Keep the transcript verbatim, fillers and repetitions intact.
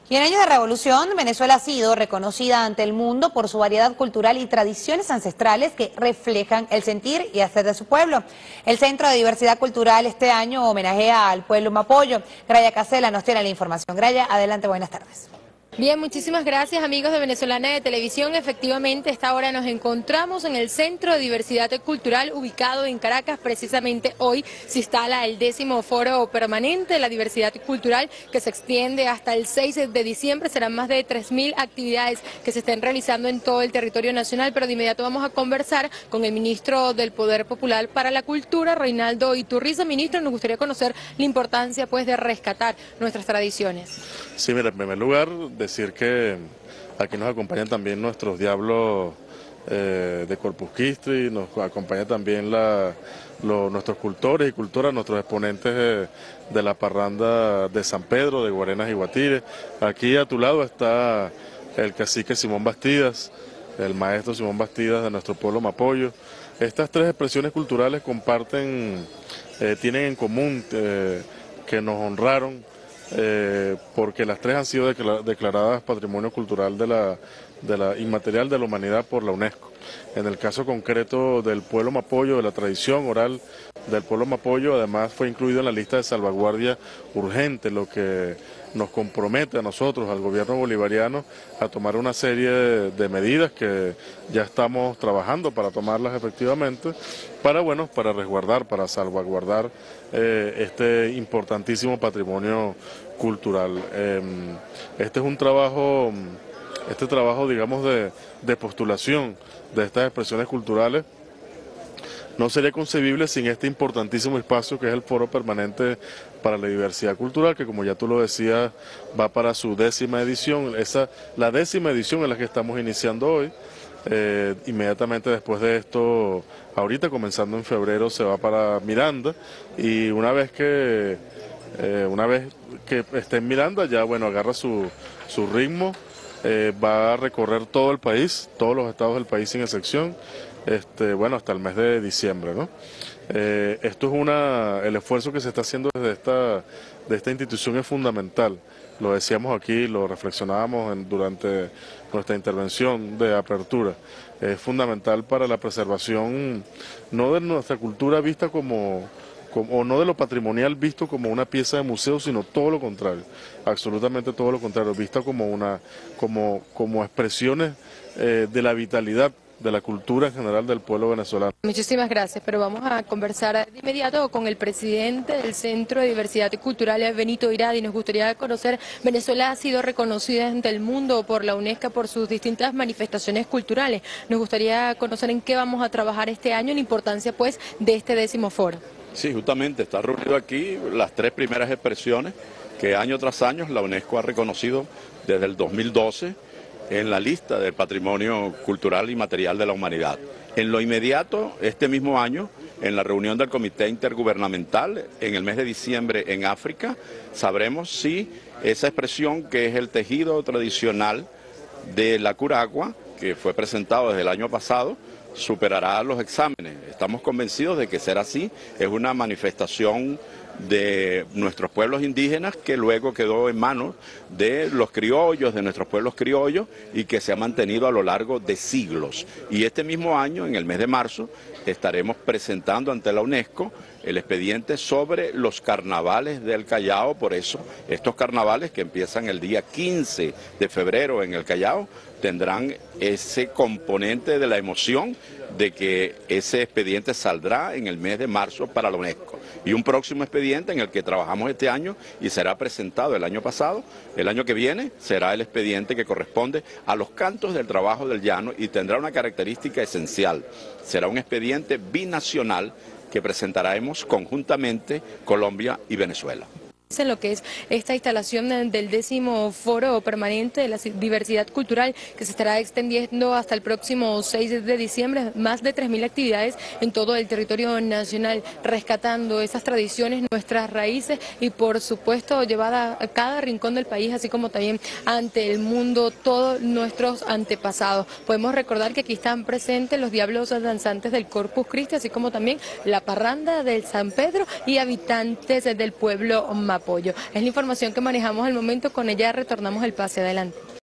Y en años de revolución, Venezuela ha sido reconocida ante el mundo por su variedad cultural y tradiciones ancestrales que reflejan el sentir y hacer de su pueblo. El Centro de Diversidad Cultural este año homenajea al pueblo mapoyo. Graya Casela nos tiene la información. Graya, adelante, buenas tardes. Bien, muchísimas gracias amigos de Venezolana de Televisión. Efectivamente, a esta hora nos encontramos en el Centro de Diversidad Cultural ubicado en Caracas. Precisamente hoy se instala el décimo foro permanente de la diversidad cultural que se extiende hasta el seis de diciembre. Serán más de tres mil actividades que se estén realizando en todo el territorio nacional, pero de inmediato vamos a conversar con el ministro del Poder Popular para la Cultura, Reinaldo Iturriza. Ministro, nos gustaría conocer la importancia pues de rescatar nuestras tradiciones. Sí, mira, en primer lugar, decir que aquí nos acompañan también nuestros diablos eh, de Corpus Christi, nos acompañan también la, lo, nuestros cultores y cultoras, nuestros exponentes de, de la parranda de San Pedro, de Guarenas y Guatire. Aquí a tu lado está el cacique Simón Bastidas, el maestro Simón Bastidas de nuestro pueblo mapoyo. Estas tres expresiones culturales comparten, eh, tienen en común eh, que nos honraron, Eh, porque las tres han sido declaradas Patrimonio Cultural de la, de la Inmaterial de la Humanidad por la UNESCO. En el caso concreto del pueblo mapoyo, de la tradición oral del pueblo mapoyo, además fue incluido en la lista de salvaguardia urgente, lo que nos compromete a nosotros, al gobierno bolivariano, a tomar una serie de, de medidas que ya estamos trabajando para tomarlas efectivamente, para, bueno, para resguardar, para salvaguardar eh, este importantísimo patrimonio cultural. Eh, este es un trabajo, este trabajo, digamos, de, de postulación de estas expresiones culturales. No sería concebible sin este importantísimo espacio que es el Foro Permanente para la Diversidad Cultural, que como ya tú lo decías, va para su décima edición. Esa, la décima edición en la que estamos iniciando hoy. Eh, inmediatamente después de esto, ahorita comenzando en febrero, se va para Miranda, y una vez que, eh, una vez que esté en Miranda, ya bueno, agarra su, su ritmo, eh, va a recorrer todo el país, todos los estados del país sin excepción. Este, bueno, hasta el mes de diciembre, ¿no? Eh, esto es una, el esfuerzo que se está haciendo desde esta, de esta institución es fundamental. Lo decíamos aquí, lo reflexionábamos en, durante nuestra intervención de apertura. Es fundamental para la preservación, no de nuestra cultura vista como, como, o no de lo patrimonial visto como una pieza de museo, sino todo lo contrario, absolutamente todo lo contrario, vista como, una, como, como expresiones eh, de la vitalidad de la cultura en general del pueblo venezolano. Muchísimas gracias, pero vamos a conversar de inmediato con el presidente del Centro de Diversidad Cultural, Benito Iradi. Nos gustaría conocer, Venezuela ha sido reconocida ante el mundo por la UNESCO por sus distintas manifestaciones culturales. Nos gustaría conocer en qué vamos a trabajar este año, la importancia pues de este décimo foro. Sí, justamente está reunido aquí las tres primeras expresiones que año tras año la UNESCO ha reconocido desde el dos mil doce en la lista del Patrimonio Cultural y Material de la Humanidad. En lo inmediato, este mismo año, en la reunión del Comité Intergubernamental, en el mes de diciembre en África, sabremos si esa expresión que es el tejido tradicional de la curagua, que fue presentado desde el año pasado, superará los exámenes. Estamos convencidos de que será así, es una manifestación de nuestros pueblos indígenas que luego quedó en manos de los criollos, de nuestros pueblos criollos, y que se ha mantenido a lo largo de siglos. Y este mismo año, en el mes de marzo, estaremos presentando ante la UNESCO el expediente sobre los carnavales del Callao. Por eso, estos carnavales que empiezan el día quince de febrero en el Callao, tendrán ese componente de la emoción de que ese expediente saldrá en el mes de marzo para la UNESCO. Y un próximo expediente en el que trabajamos este año y será presentado el año pasado, el año que viene será el expediente que corresponde a los cantos del trabajo del llano y tendrá una característica esencial. Será un expediente binacional que presentaremos conjuntamente Colombia y Venezuela. En lo que es esta instalación del décimo foro permanente de la diversidad cultural que se estará extendiendo hasta el próximo seis de diciembre, más de tres mil actividades en todo el territorio nacional, rescatando esas tradiciones, nuestras raíces y por supuesto llevada a cada rincón del país, así como también ante el mundo todos nuestros antepasados. Podemos recordar que aquí están presentes los diablos danzantes del Corpus Christi, así como también la parranda del San Pedro y habitantes del pueblo mapuche. apoyo. Es la información que manejamos al momento, con ella retornamos el pase. Adelante.